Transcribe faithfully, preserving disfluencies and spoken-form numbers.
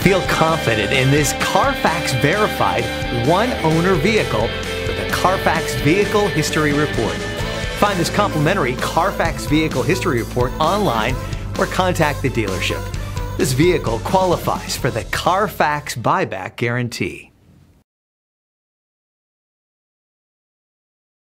Feel confident in this Carfax verified one-owner vehicle with a Carfax Vehicle History Report. Find this complimentary Carfax Vehicle History Report online or contact the dealership. This vehicle qualifies for the Carfax Buyback Guarantee.